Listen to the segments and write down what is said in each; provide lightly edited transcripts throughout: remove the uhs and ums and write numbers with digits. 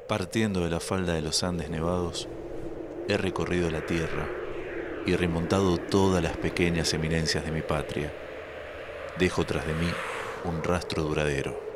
Partiendo de la falda de los Andes nevados, he recorrido la tierra y remontado todas las pequeñas eminencias de mi patria. Dejo tras de mí un rastro duradero.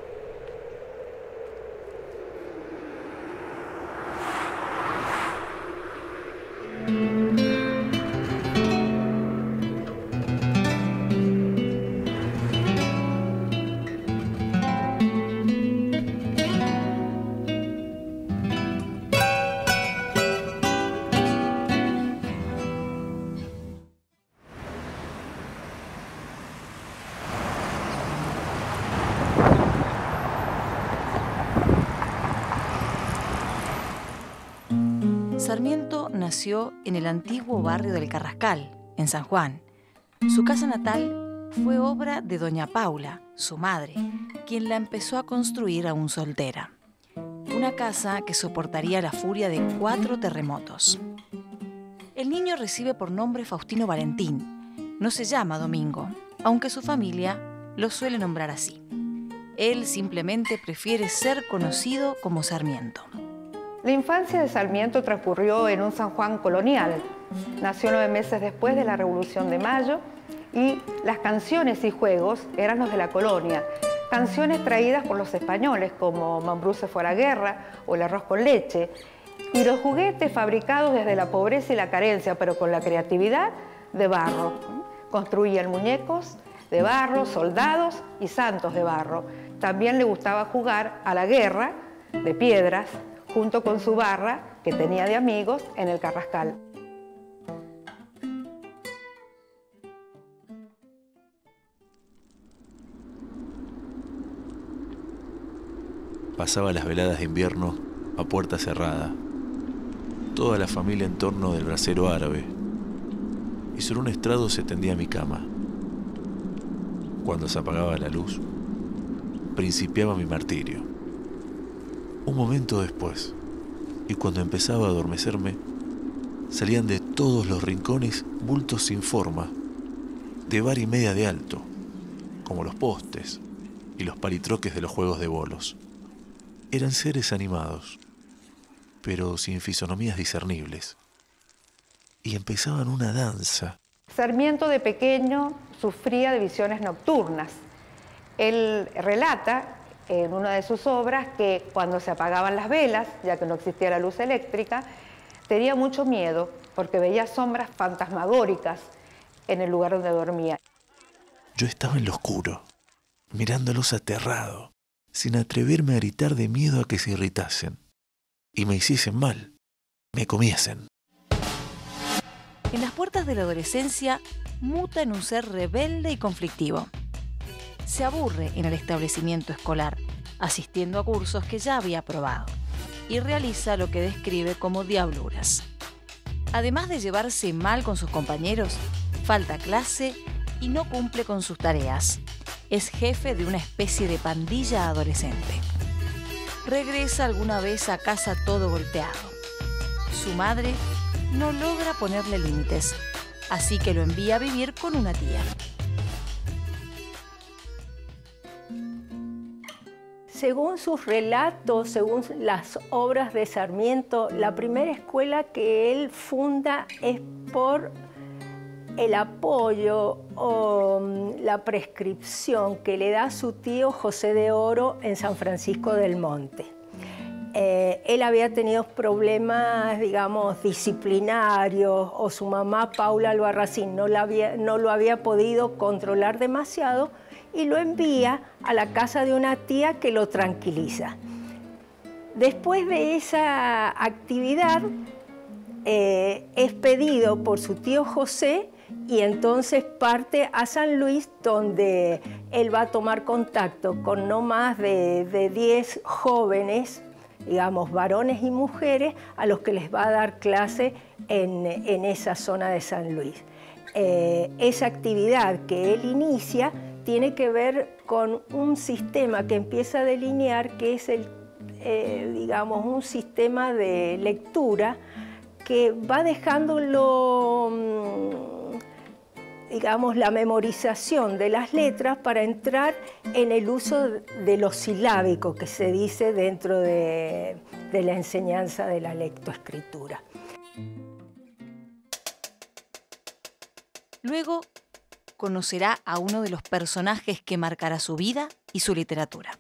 Sarmiento nació en el antiguo barrio del Carrascal, en San Juan. Su casa natal fue obra de doña Paula, su madre, quien la empezó a construir aún soltera. Una casa que soportaría la furia de 4 terremotos. El niño recibe por nombre Faustino Valentín. No se llama Domingo, aunque su familia lo suele nombrar así. Él simplemente prefiere ser conocido como Sarmiento. La infancia de Sarmiento transcurrió en un San Juan colonial. Nació 9 meses después de la Revolución de Mayo y las canciones y juegos eran los de la colonia. Canciones traídas por los españoles como Mambrú se fue a la guerra o el arroz con leche. Y los juguetes fabricados desde la pobreza y la carencia, pero con la creatividad de barro. Construían muñecos de barro, soldados y santos de barro. También le gustaba jugar a la guerra de piedras, junto con su barra que tenía de amigos en el Carrascal. Pasaba las veladas de invierno a puerta cerrada, toda la familia en torno del brasero árabe, y sobre un estrado se tendía mi cama. Cuando se apagaba la luz, principiaba mi martirio. Un momento después, y cuando empezaba a adormecerme, salían de todos los rincones bultos sin forma, de var y media de alto, como los postes y los palitroques de los juegos de bolos. Eran seres animados, pero sin fisonomías discernibles, y empezaban una danza. Sarmiento de pequeño sufría de visiones nocturnas. Él relata en una de sus obras que cuando se apagaban las velas, ya que no existía la luz eléctrica, tenía mucho miedo porque veía sombras fantasmagóricas en el lugar donde dormía. Yo estaba en lo oscuro, mirándolos aterrado, sin atreverme a gritar de miedo a que se irritasen y me hiciesen mal, me comiesen. En las puertas de la adolescencia, muta en un ser rebelde y conflictivo. Se aburre en el establecimiento escolar, asistiendo a cursos que ya había aprobado, y realiza lo que describe como diabluras. Además de llevarse mal con sus compañeros, falta clase y no cumple con sus tareas. Es jefe de una especie de pandilla adolescente. Regresa alguna vez a casa todo golpeado. Su madre no logra ponerle límites, así que lo envía a vivir con una tía. Según sus relatos, según las obras de Sarmiento, la primera escuela que él funda es por el apoyo o la prescripción que le da su tío José de Oro en San Francisco del Monte. Él había tenido problemas, digamos, disciplinarios, o su mamá, Paula Albarracín, no lo había podido controlar demasiado, y lo envía a la casa de una tía que lo tranquiliza. Después de esa actividad, es pedido por su tío José y entonces parte a San Luis, donde él va a tomar contacto con no más de 10 jóvenes, digamos, varones y mujeres, a los que les va a dar clase en esa zona de San Luis. Esa actividad que él inicia tiene que ver con un sistema que empieza a delinear, que es digamos, un sistema de lectura que va dejándolo, digamos, la memorización de las letras para entrar en el uso de lo silábico que se dice dentro de la enseñanza de la lectoescritura. Luego conocerá a uno de los personajes que marcará su vida y su literatura.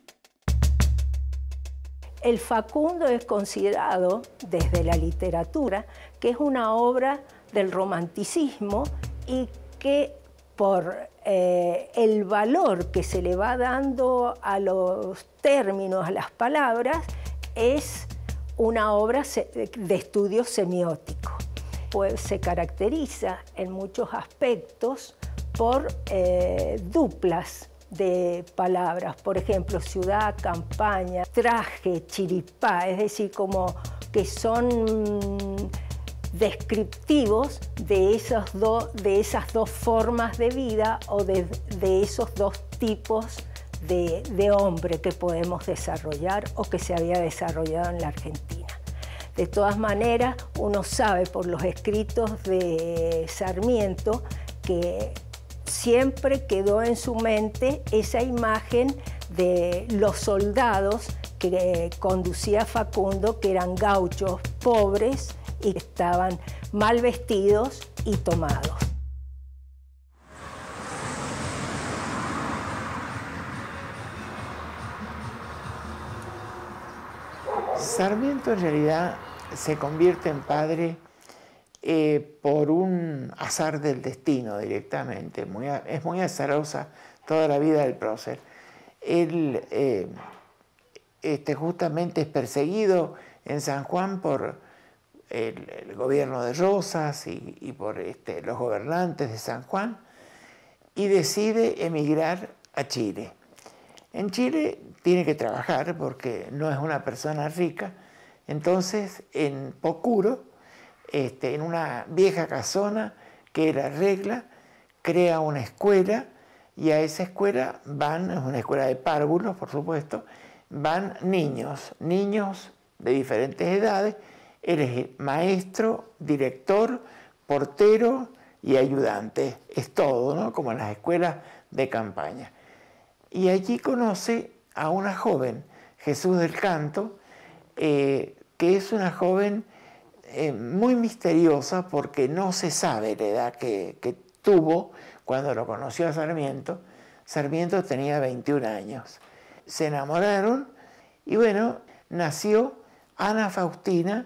El Facundo es considerado desde la literatura que es una obra del romanticismo y que por el valor que se le va dando a los términos, a las palabras, es una obra de estudio semiótico. Pues se caracteriza en muchos aspectos por duplas de palabras, por ejemplo, ciudad, campaña, traje, chiripá, es decir, como que son descriptivos de esas dos formas de vida o de esos dos tipos de hombre que podemos desarrollar o que se había desarrollado en la Argentina. De todas maneras, uno sabe por los escritos de Sarmiento que siempre quedó en su mente esa imagen de los soldados que conducía Facundo, que eran gauchos pobres y estaban mal vestidos y tomados. Sarmiento en realidad se convierte en padre por un azar del destino directamente. Es muy azarosa toda la vida del prócer. Él justamente es perseguido en San Juan por el gobierno de Rosas y por los gobernantes de San Juan, y decide emigrar a Chile. En Chile tiene que trabajar porque no es una persona rica, entonces en Pocuro, en una vieja casona que era Regla, crea una escuela, y a esa escuela van, es una escuela de párvulos por supuesto, van niños de diferentes edades. Él es maestro, director, portero y ayudante, es todo, ¿no? Como en las escuelas de campaña. Y allí conoce a una joven, Jesús del Canto, que es una joven muy misteriosa porque no se sabe la edad que tuvo cuando lo conoció a Sarmiento. Sarmiento tenía 21 años. Se enamoraron y bueno, nació Ana Faustina,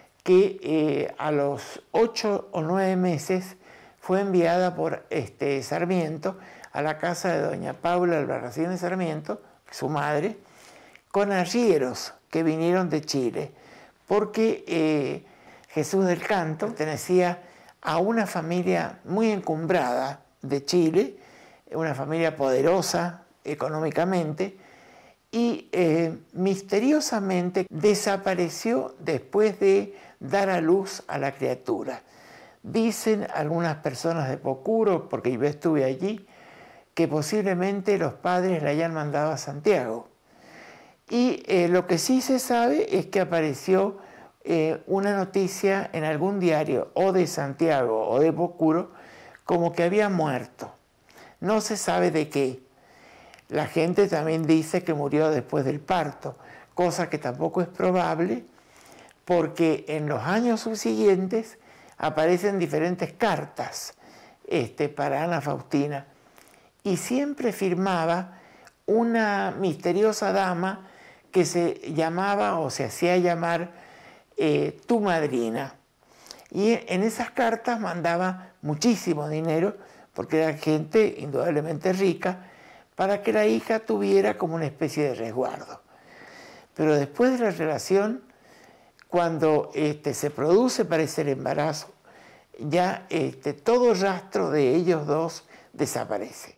que a los 8 o 9 meses fue enviada por Sarmiento a la casa de doña Paula Albarracín de Sarmiento, su madre, con arrieros que vinieron de Chile, porque Jesús del Canto pertenecía a una familia muy encumbrada de Chile, una familia poderosa económicamente, y misteriosamente desapareció después de dar a luz a la criatura. Dicen algunas personas de Pocuro, porque yo estuve allí, que posiblemente los padres la hayan mandado a Santiago. Y lo que sí se sabe es que apareció una noticia en algún diario, o de Santiago o de Pocuro, como que había muerto. No se sabe de qué. La gente también dice que murió después del parto, cosa que tampoco es probable, porque en los años subsiguientes aparecen diferentes cartas para Ana Faustina, y siempre firmaba una misteriosa dama que se llamaba o se hacía llamar tu madrina. Y en esas cartas mandaba muchísimo dinero, porque era gente indudablemente rica, para que la hija tuviera como una especie de resguardo. Pero después de la relación, cuando se produce, parece, el embarazo, ya todo rastro de ellos dos desaparece.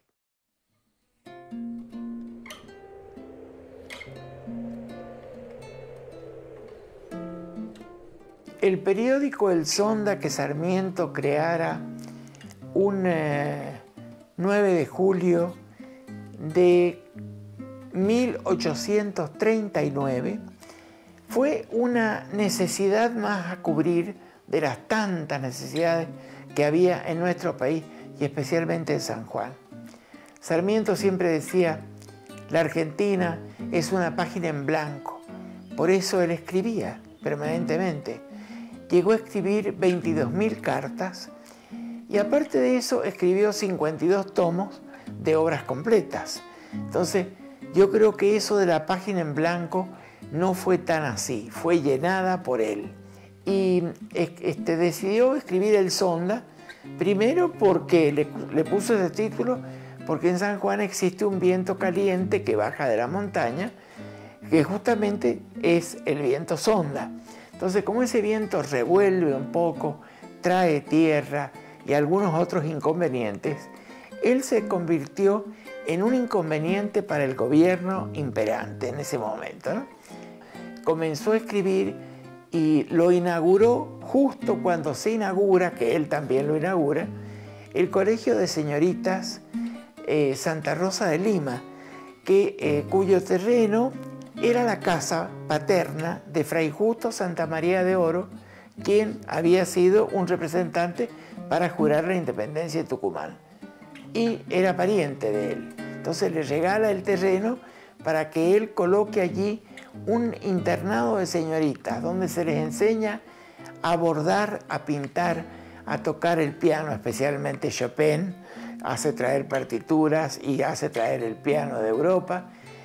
El periódico El Sonda que Sarmiento creara un 9 de julio de 1839 fue una necesidad más a cubrir de las tantas necesidades que había en nuestro país y especialmente de San Juan. Sarmiento siempre decía, la Argentina es una página en blanco. Por eso él escribía permanentemente. Llegó a escribir 22.000 cartas y aparte de eso escribió 52 tomos de obras completas. Entonces, yo creo que eso de la página en blanco no fue tan así, fue llenada por él. Y decidió escribir el Sonda, primero porque le puso ese título, porque en San Juan existe un viento caliente que baja de la montaña, que justamente es el viento Sonda. Entonces, como ese viento revuelve un poco, trae tierra y algunos otros inconvenientes, él se convirtió en un inconveniente para el gobierno imperante en ese momento, ¿no? Comenzó a escribir y lo inauguró justo cuando se inaugura, que él también lo inaugura, el Colegio de Señoritas Santa Rosa de Lima, cuyo terreno era la casa paterna de Fray Justo Santa María de Oro, quien había sido un representante para jurar la independencia de Tucumán. Y era pariente de él. Entonces le regala el terreno para que él coloque allí un internado de señoritas, donde se les enseña a bordar, a pintar, a tocar el piano, especialmente Chopin, hace traer partituras y hace traer el piano de Europa,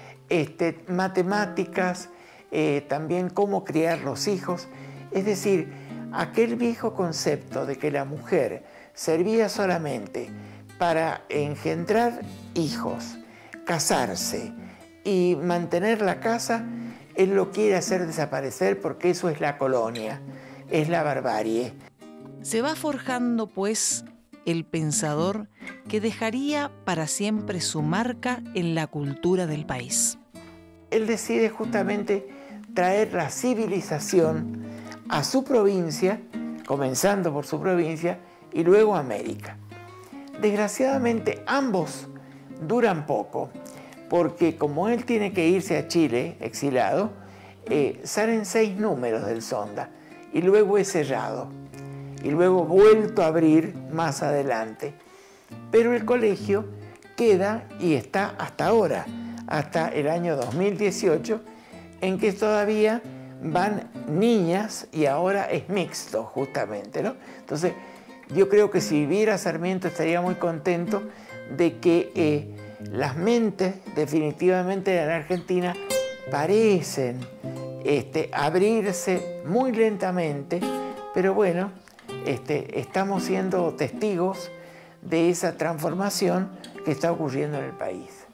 matemáticas, también cómo criar los hijos. Es decir, aquel viejo concepto de que la mujer servía solamente para engendrar hijos, casarse y mantener la casa, él lo quiere hacer desaparecer porque eso es la colonia, es la barbarie. Se va forjando, pues, el pensador que dejaría para siempre su marca en la cultura del país. Él decide justamente traer la civilización a su provincia, comenzando por su provincia, y luego a América. Desgraciadamente, ambos duran poco, porque como él tiene que irse a Chile, exilado, salen 6 números del Sonda, y luego es cerrado, y luego vuelto a abrir más adelante. Pero el colegio queda y está hasta ahora, hasta el año 2018, en que todavía van niñas y ahora es mixto justamente, ¿no? Entonces, yo creo que si viviera Sarmiento estaría muy contento de que las mentes definitivamente en la Argentina parecen abrirse muy lentamente, pero bueno, estamos siendo testigos de esa transformación que está ocurriendo en el país.